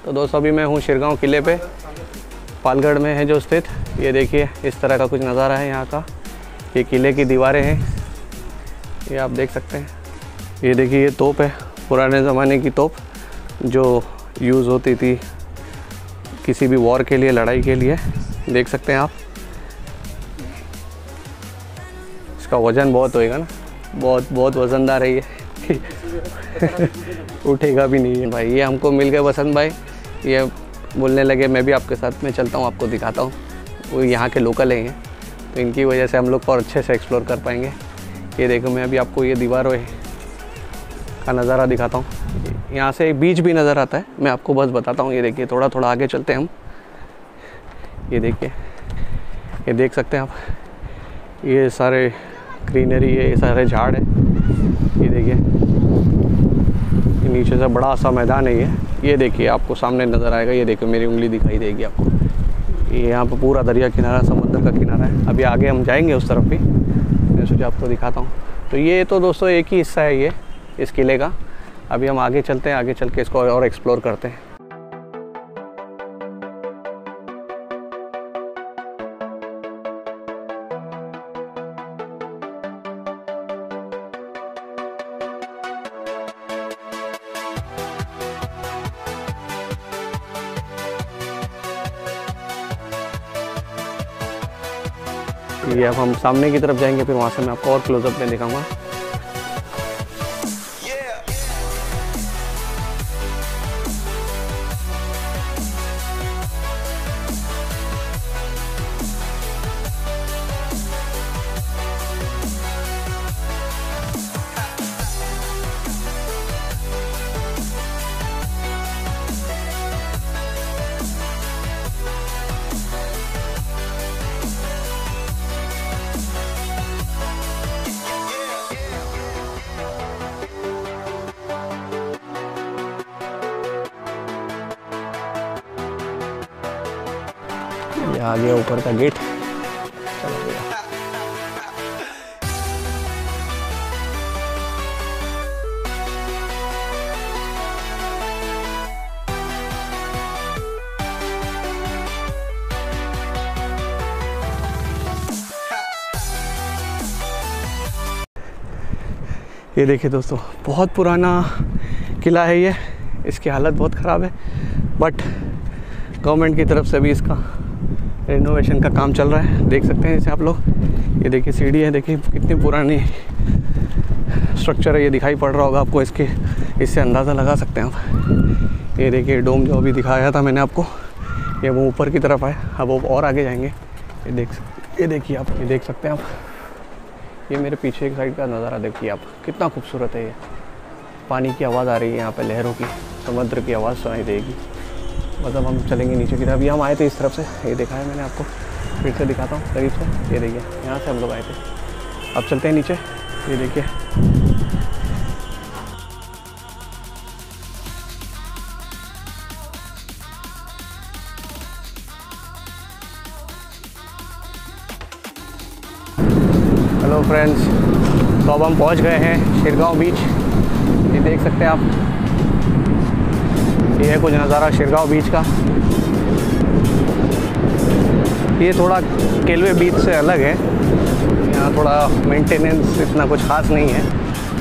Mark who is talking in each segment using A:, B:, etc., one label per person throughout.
A: तो दोस्तों अभी मैं हूँ शिरगांव किले पे, पालगढ़ में है जो स्थित। ये देखिए इस तरह का कुछ नज़ारा है यहाँ का। ये किले की दीवारें हैं, ये आप देख सकते हैं। ये देखिए ये तोप है, पुराने ज़माने की तोप जो यूज़ होती थी किसी भी वॉर के लिए, लड़ाई के लिए। देख सकते हैं आप। इसका वज़न बहुत होएगा ना, बहुत वज़नदार है ये उठेगा भी नहीं है भाई। ये हमको मिल गए वसंत भाई, ये बोलने लगे मैं भी आपके साथ में चलता हूँ, आपको दिखाता हूँ। वो यहाँ के लोकल हैं, तो इनकी वजह से हम लोग और अच्छे से एक्सप्लोर कर पाएंगे। ये देखो मैं अभी आपको ये दीवारों का नज़ारा दिखाता हूँ। यहाँ से एक बीच भी नज़र आता है, मैं आपको बस बताता हूँ। ये देखिए थोड़ा थोड़ा आगे चलते हैं हम। ये देखिए, ये देख सकते हैं आप, ये सारे ग्रीनरी है, ये सारे झाड़ है। ये देखिए नीचे से बड़ा सा मैदान है ये देखिए आपको सामने नज़र आएगा। ये देखिए मेरी उंगली दिखाई देगी आपको। ये यहाँ पर पूरा दरिया किनारा, समुद्र का किनारा है। अभी आगे हम जाएंगे उस तरफ भी, मैं सोचा आपको दिखाता हूँ। तो ये तो दोस्तों एक ही हिस्सा है ये इस किले का। अभी हम आगे चलते हैं, आगे चल के इसको और एक्सप्लोर करते हैं। ये अब हम सामने की तरफ जाएंगे, फिर वहाँ से मैं आपको और क्लोजअप में दिखाऊंगा। ये आ गया ऊपर का गेट। चलो भैया, ये देखिए दोस्तों बहुत पुराना किला है ये। इसकी हालत बहुत ख़राब है, बट गवर्नमेंट की तरफ से भी इसका रिनोवेशन का काम चल रहा है। देख सकते हैं इसे आप लोग। ये देखिए सीढ़ी है, देखिए कितनी पुरानी स्ट्रक्चर है। ये दिखाई पड़ रहा होगा आपको, इससे अंदाज़ा लगा सकते हैं आप। ये देखिए डोम जो अभी दिखाया था मैंने आपको, ये वो ऊपर की तरफ है। अब वो और आगे जाएंगे। ये देखिए आप, ये देख सकते हैं आप। ये मेरे पीछे एक साइड का नज़ारा देखिए आप, कितना खूबसूरत है ये। पानी की आवाज़ आ रही है यहाँ पे, लहरों की, समुद्र की आवाज़ सुनाई देगी। मतलब हम चलेंगे नीचे की तरफ। अभी हम आए थे इस तरफ से, ये देखा है मैंने आपको, फिर से दिखाता हूँ करीब से। ये देखिए यहाँ से हम लोग आए थे। अब चलते हैं नीचे। ये देखिए हेलो फ्रेंड्स, तो अब हम पहुँच गए हैं शिरगांव बीच। ये देख सकते हैं आप, ये है कुछ नज़ारा शिरगांव बीच का। ये थोड़ा केलवे बीच से अलग है, यहाँ थोड़ा मेंटेनेंस इतना कुछ ख़ास नहीं है।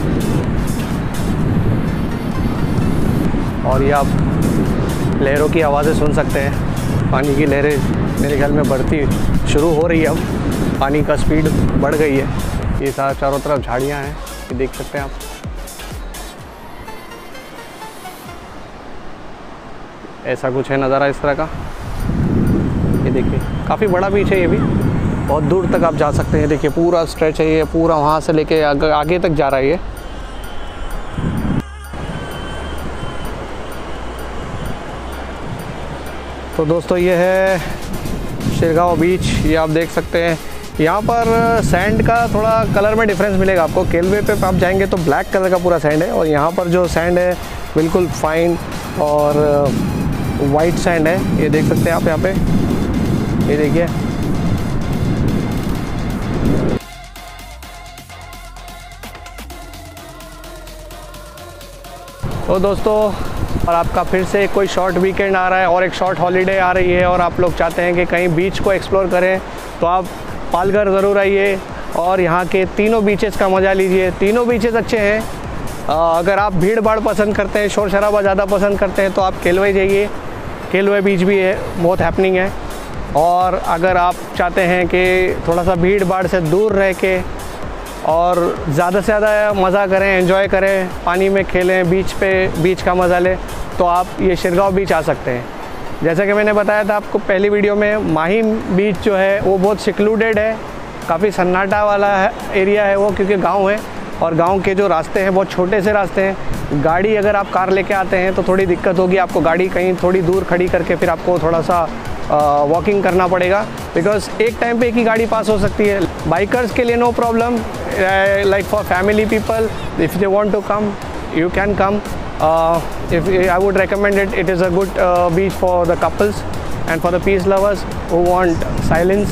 A: और ये आप लहरों की आवाज़ें सुन सकते हैं। पानी की लहरें मेरे ख्याल में बढ़ती शुरू हो रही है, अब पानी का स्पीड बढ़ गई है। ये चारों तरफ झाड़ियाँ हैं, ये देख सकते हैं आप। ऐसा कुछ है नज़ारा इस तरह का। ये देखिए काफ़ी बड़ा बीच है, ये भी बहुत दूर तक आप जा सकते हैं। देखिए पूरा स्ट्रेच है ये, पूरा वहाँ से लेके आगे तक जा रहा है ये। तो दोस्तों ये है शिरगांव बीच। ये आप देख सकते हैं, यहाँ पर सैंड का थोड़ा कलर में डिफरेंस मिलेगा आपको। केलवे पे आप जाएंगे तो ब्लैक कलर का पूरा सैंड है, और यहाँ पर जो सैंड है बिल्कुल फाइन और वाइट सैंड है। ये देख सकते हैं आप यहाँ पे, ये देखिए। तो दोस्तों और आपका फिर से कोई शॉर्ट वीकेंड आ रहा है और एक शॉर्ट हॉलीडे आ रही है और आप लोग चाहते हैं कि कहीं बीच को एक्सप्लोर करें, तो आप पालघर ज़रूर आइए और यहाँ के तीनों बीचेस का मज़ा लीजिए। तीनों बीचेस अच्छे हैं। अगर आप भीड़ भाड़ पसंद करते हैं, शोर शराबा ज़्यादा पसंद करते हैं, तो आप केलवे जाइए। केलवे बीच भी है, बहुत हैपनिंग है। और अगर आप चाहते हैं कि थोड़ा सा भीड़ भाड़ से दूर रह के और ज़्यादा से ज़्यादा मज़ा करें, एंजॉय करें, पानी में खेलें, बीच का मज़ा लें, तो आप ये शिरगांव बीच आ सकते हैं। जैसा कि मैंने बताया था आपको पहली वीडियो में, माहिम बीच जो है वो बहुत सिक्लूडेड है, काफ़ी सन्नाटा वाला एरिया है वो, क्योंकि गांव है और गांव के जो रास्ते हैं बहुत छोटे से रास्ते हैं। गाड़ी अगर आप कार लेके आते हैं तो थोड़ी दिक्कत होगी, आपको गाड़ी कहीं थोड़ी दूर खड़ी करके फिर आपको थोड़ा सा वॉकिंग करना पड़ेगा, बिकॉज एक टाइम पे एक ही गाड़ी पास हो सकती है। बाइकर्स के लिए no problem, like for family people, if they want to come you can come. If I would recommend it, it is a good beach for the couples and for the peace lovers who want silence.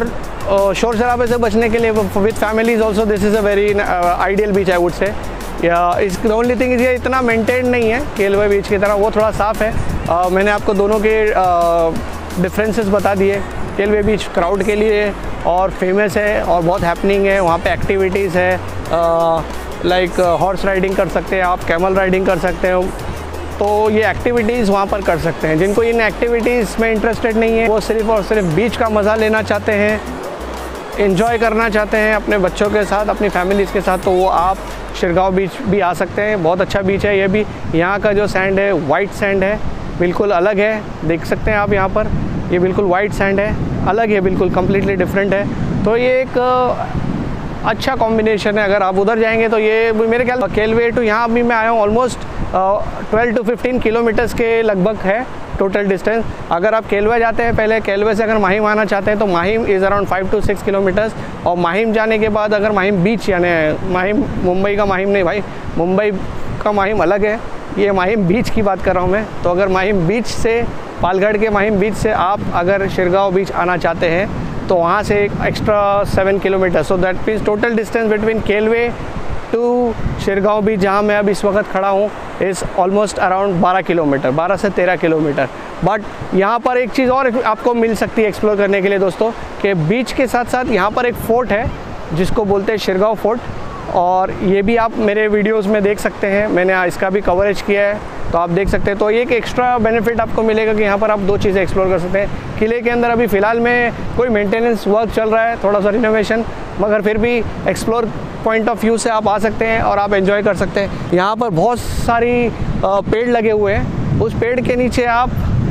A: और शोर शराबे से बचने के लिए with families also this is a very ideal beach I would say. The only thing is ये इतना maintain नहीं है केलवे बीच की तरह, वो थोड़ा साफ़ है। मैंने आपको दोनों के डिफरेंसेस बता दिए। केलवे बीच क्राउड के लिए और फेमस है और बहुत हैपनिंग है, वहाँ पे एक्टिविटीज़ है, लाइक हॉर्स राइडिंग कर सकते हैं आप, कैमल राइडिंग कर सकते हो, तो ये एक्टिविटीज़ वहाँ पर कर सकते हैं। जिनको इन एक्टिविटीज़ में इंटरेस्टेड नहीं है, वो सिर्फ़ और सिर्फ बीच का मज़ा लेना चाहते हैं, एंजॉय करना चाहते हैं अपने बच्चों के साथ, अपनी फैमिलीज़ के साथ, तो वो आप शिरगांव बीच भी आ सकते हैं। बहुत अच्छा बीच है ये भी। यहाँ का जो सैंड है वाइट सैंड है, बिल्कुल अलग है, देख सकते हैं आप यहाँ पर, ये बिल्कुल वाइट सैंड है, अलग है, बिल्कुल कम्प्लीटली डिफरेंट है। तो ये एक अच्छा कॉम्बिनेशन है। अगर आप उधर जाएंगे तो ये मेरे ख्याल केलवे टू यहाँ अभी मैं आया हूँ ऑलमोस्ट 12 to 15 किलोमीटर्स के लगभग है टोटल डिस्टेंस। अगर आप केलवे जाते हैं, पहले केलवे से अगर माहिम आना चाहते हैं तो Mahim is around 5 to 6 kilometres, और माहिम जाने के बाद अगर माहिम बीच यानी माहिम मुंबई का माहिम नहीं भाई, मुंबई का माहिम अलग है, ये माहिम बीच की बात कर रहा हूँ मैं। तो अगर माहिम बीच से, पालगढ़ के माहिम बीच से आप अगर शिरगांव बीच आना चाहते हैं तो वहाँ से एक extra 7 kilometre, so that means total distance between Kelwe to Shirgaon बीच जहाँ मैं अब इस वक्त खड़ा हूँ इज़ ऑलमोस्ट अराउंड 12 किलोमीटर, 12 से 13 किलोमीटर। बट यहाँ पर एक चीज़ और आपको मिल सकती है एक्सप्लोर करने के लिए दोस्तों, कि बीच के साथ साथ यहाँ पर एक फ़ोर्ट है जिसको बोलते हैं शिरगांव फोर्ट, और ये भी आप मेरे वीडियोस में देख सकते हैं, मैंने इसका भी कवरेज किया है, तो आप देख सकते हैं। तो एक एक्स्ट्रा बेनिफिट आपको मिलेगा कि यहाँ पर आप दो चीज़ें एक्सप्लोर कर सकते हैं। किले के अंदर अभी फ़िलहाल में कोई मेंटेनेंस वर्क चल रहा है, थोड़ा सा रिनोवेशन, मगर फिर भी एक्सप्लोर पॉइंट ऑफ व्यू से आप आ सकते हैं और आप एंजॉय कर सकते हैं। यहाँ पर बहुत सारी पेड़ लगे हुए हैं, उस पेड़ के नीचे आप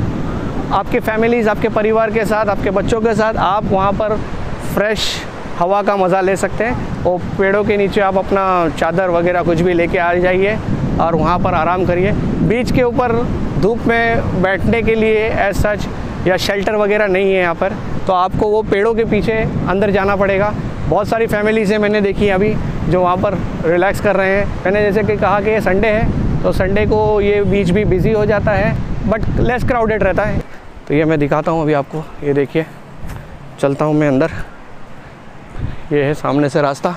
A: आपके फैमिलीज़, आपके परिवार के साथ, आपके बच्चों के साथ आप वहाँ पर फ्रेश हवा का मज़ा ले सकते हैं। और पेड़ों के नीचे आप अपना चादर वगैरह कुछ भी लेके आ जाइए और वहाँ पर आराम करिए। बीच के ऊपर धूप में बैठने के लिए एज सच या शेल्टर वगैरह नहीं है यहाँ पर, तो आपको वो पेड़ों के पीछे अंदर जाना पड़ेगा। बहुत सारी फैमिलीज़ हैं मैंने देखी अभी जो वहाँ पर रिलैक्स कर रहे हैं। मैंने जैसे कि कहा कि ये संडे है, तो संडे को ये बीच भी बिज़ी हो जाता है, बट लेस क्राउडेड रहता है। तो ये मैं दिखाता हूँ अभी आपको, ये देखिए, चलता हूँ मैं अंदर, ये है सामने से रास्ता।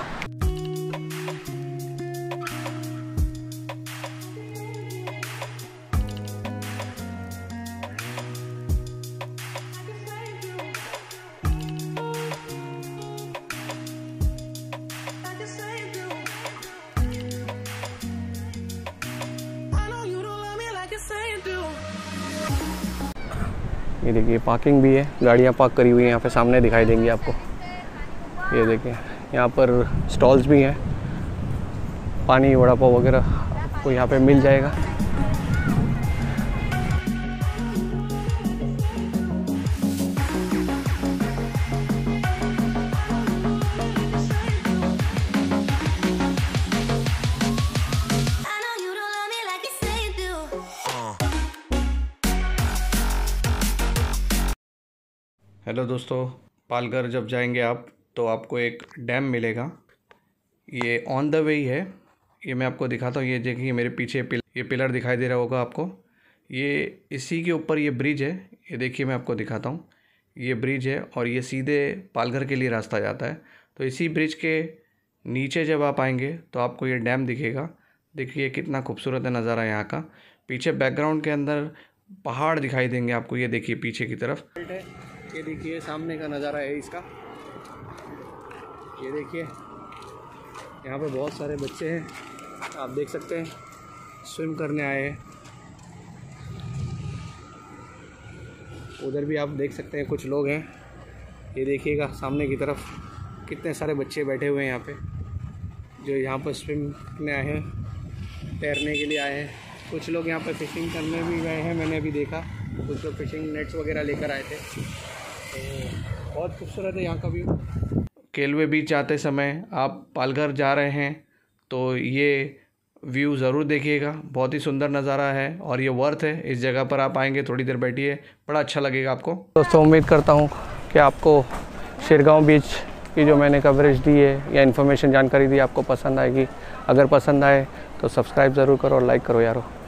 A: ये देखिए पार्किंग भी है, गाड़ियाँ पार्क करी हुई हैं यहाँ पे, सामने दिखाई देंगी आपको। ये देखिए यहाँ पर स्टॉल्स भी हैं, पानी वड़ा पाव वगैरह आपको यहाँ पे मिल जाएगा। हेलो दोस्तों, पालघर जब जाएंगे आप तो आपको एक डैम मिलेगा, ये ऑन द वे ही है। ये मैं आपको दिखाता हूँ, ये देखिए मेरे पीछे ये पिलर दिखाई दे रहा होगा आपको, ये इसी के ऊपर ये ब्रिज है। ये देखिए मैं आपको दिखाता हूँ, ये ब्रिज है और ये सीधे पालघर के लिए रास्ता जाता है। तो इसी ब्रिज के नीचे जब आप आएंगे तो आपको ये डैम दिखेगा। देखिए कितना खूबसूरत है नज़ारा यहाँ का। पीछे बैकग्राउंड के अंदर पहाड़ दिखाई देंगे आपको, ये देखिए पीछे की तरफ। ये देखिए सामने का नज़ारा है इसका, ये देखिए यहाँ पे बहुत सारे बच्चे हैं, आप देख सकते हैं स्विम करने आए हैं। उधर भी आप देख सकते हैं कुछ लोग हैं, ये देखिएगा सामने की तरफ कितने सारे बच्चे बैठे हुए हैं यहाँ पे, जो यहाँ पर स्विम करने आए हैं, तैरने के लिए आए हैं। कुछ लोग यहाँ पे फ़िशिंग करने भी गए हैं, मैंने अभी देखा कुछ लोग फ़िशिंग नेट्स वगैरह लेकर आए थे। तो बहुत खूबसूरत है यहाँ का व्यू। केलवे बीच जाते समय आप पालघर जा रहे हैं तो ये व्यू ज़रूर देखिएगा, बहुत ही सुंदर नज़ारा है और ये वर्थ है। इस जगह पर आप आएंगे, थोड़ी देर बैठिए, बड़ा अच्छा लगेगा आपको। दोस्तों उम्मीद करता हूँ कि आपको शिरगांव बीच की जो मैंने कवरेज दी है या इन्फॉर्मेशन जानकारी दी आपको पसंद आएगी। अगर पसंद आए तो सब्सक्राइब ज़रूर करो और लाइक करो यारो।